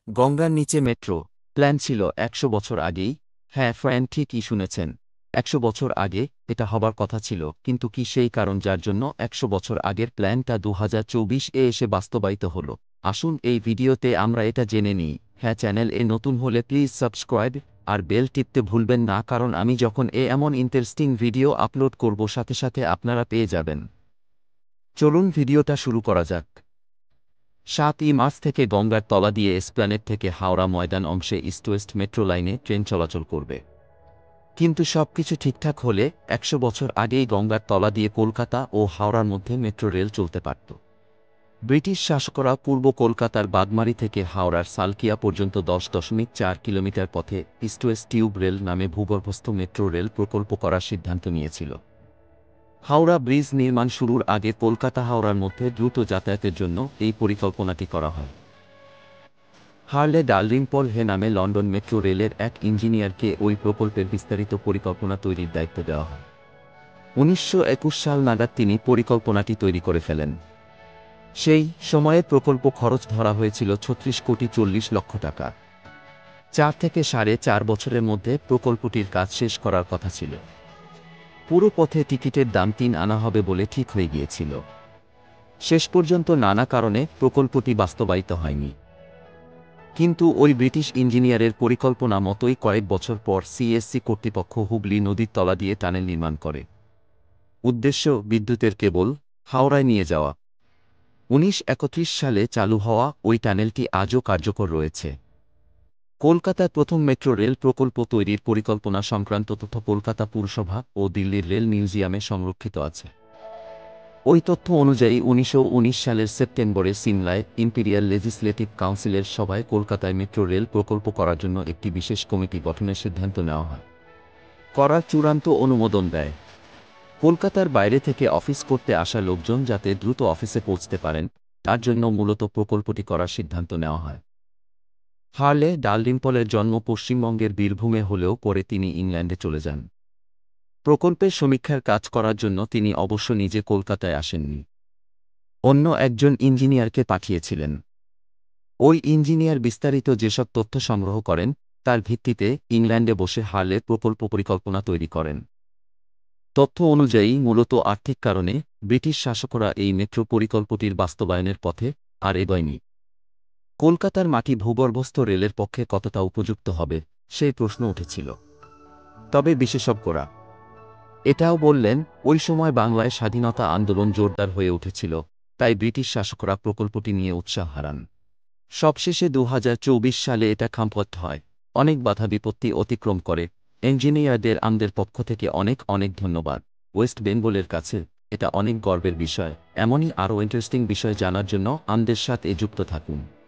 গঙ্গার নিচে metro plan ছিল ১০০ বছর আগেই। হ্যাঁ ফ্রেন্ড, ঠিকই শুনেছেন, ১০০ বছর আগে এটা হবার কথা ছিল, কিন্তু কি সেই কারণ যার জন্য ১০০ বছর আগের প্ল্যানটা ২০২৪-এ এসে বাস্তবায়িত হলো? আসুন এই ভিডিওতে আমরা এটা জেনে নিই। হ্যাঁ, চ্যানেল এ নতুন হলে প্লিজ সাবস্ক্রাইব আর বেল টিপতে ভুলবেন না, কারণ আমি যখন এমন ইন্টারেস্টিং ভিডিও আপলোড করব সাথে সাথে আপনারা পেয়ে যাবেন। চলুন ভিডিওটা শুরু করা যাক। ৭ই মার্চ থেকে গঙ্গার তলা দিয়ে এসপ্ল্যানেড থেকে হাওড়া ময়দান অংশে ইস্ট ওয়েস্ট মেট্রো লাইনে ট্রেন চলাচল করবে। কিন্তু সবকিছু ঠিকঠাক হলে ১০০ বছর আগেই গঙ্গার তলা দিয়ে কলকাতা ও হাওড়ার মধ্যে মেট্রো রেল চলতে পারত। ব্রিটিশ শাসকরা পূর্ব কলকাতার বাগমারি থেকে হাওড়ার সালকিয়া পর্যন্ত ১০.৪ কিলোমিটার পথে ইস্ট ওয়েস্ট টিউব রেল নামে ভূগর্ভস্থ মেট্রো রেল প্রকল্প করার সিদ্ধান্ত নিয়েছিল। হাওড়া ব্রিজ নির্মাণ শুরুর আগে কলকাতা হাওড়ার মধ্যে দ্রুত যাতায়াতের জন্য এই পরিকল্পনাটি করা হয়। হার্লে ডালরিংপল হে নামে লন্ডন মেট্রো রেলের এক ইঞ্জিনিয়ারকে ওই প্রকল্পের বিস্তারিত পরিকল্পনা তৈরির দায়িত্ব দেওয়া হয়। ১৯২১ সাল নাগাদ তিনি পরিকল্পনাটি তৈরি করে ফেলেন। সেই সময়ে প্রকল্প খরচ ধরা হয়েছিল ৩৬,৪০,০০,০০০ টাকা। ৪ থেকে ৪.৫ বছরের মধ্যে প্রকল্পটির কাজ শেষ করার কথা ছিল। পুরো পথে টিকিটের দাম ৩ আনা হবে বলে ঠিক হয়ে গিয়েছিল। শেষ পর্যন্ত নানা কারণে প্রকল্পটি বাস্তবায়িত হয়নি। কিন্তু ওই ব্রিটিশ ইঞ্জিনিয়ারের পরিকল্পনা মতোই কয়েক বছর পর সিএসসি কর্তৃপক্ষ হুগলি নদীর তলা দিয়ে টানেল নির্মাণ করে। উদ্দেশ্য বিদ্যুতের কেবল হাওড়ায় নিয়ে যাওয়া। ১৯৩১ সালে চালু হওয়া ওই টানেলটি আজও কার্যকর রয়েছে। কলকাতার প্রথম মেট্রো রেল প্রকল্প তৈরির পরিকল্পনা সংক্রান্ত তথ্য কলকাতা পুরসভা ও দিল্লির রেল মিউজিয়ামে সংরক্ষিত আছে। ওই তথ্য অনুযায়ী ১৯১৯ সালের সেপ্টেম্বরে সিমলায় ইম্পিরিয়াল লেজিসলেটিভ কাউন্সিলের সভায় কলকাতায় মেট্রো রেল প্রকল্প করার জন্য একটি বিশেষ কমিটি গঠনের সিদ্ধান্ত নেওয়া হয়। করার চূড়ান্ত অনুমোদন দেয়। কলকাতার বাইরে থেকে অফিস করতে আসা লোকজন যাতে দ্রুত অফিসে পৌঁছতে পারেন, তার জন্য মূলত প্রকল্পটি করার সিদ্ধান্ত নেওয়া হয়। হার্লে ডালরিম্পলের জন্ম পশ্চিমবঙ্গের বীরভূমে হলেও পরে তিনি ইংল্যান্ডে চলে যান। প্রকল্পের সমীক্ষার কাজ করার জন্য তিনি অবশ্য নিজে কলকাতায় আসেননি, অন্য একজন ইঞ্জিনিয়ারকে পাঠিয়েছিলেন। ওই ইঞ্জিনিয়ার বিস্তারিত যেসব তথ্য সংগ্রহ করেন তার ভিত্তিতে ইংল্যান্ডে বসে হার্লে প্রকল্প পরিকল্পনা তৈরি করেন। তথ্য অনুযায়ী মূলত আর্থিক কারণে ব্রিটিশ শাসকরা এই মেট্রো পরিকল্পটির বাস্তবায়নের পথে আর এগোয়নি। কলকাতার মাটি ভূগর্ভস্থ রেলের পক্ষে কতটা উপযুক্ত হবে সেই প্রশ্ন উঠেছিল। তবে বিশেষজ্ঞরা এটাও বললেন, ওই সময় বাংলায় স্বাধীনতা আন্দোলন জোরদার হয়ে উঠেছিল, তাই ব্রিটিশ শাসকরা প্রকল্পটি নিয়ে উৎসাহ হারান। সবশেষে ২০২৪ সালে এটা খামপথ হয়, অনেক বাধা বিপত্তি অতিক্রম করে। ইঞ্জিনিয়ারদের আমাদের পক্ষ থেকে অনেক অনেক ধন্যবাদ। ওয়েস্ট বেঙ্গলের কাছে এটা অনেক গর্বের বিষয়। এমনই আরও ইন্টারেস্টিং বিষয় জানার জন্য আমাদের সাথে যুক্ত থাকুন।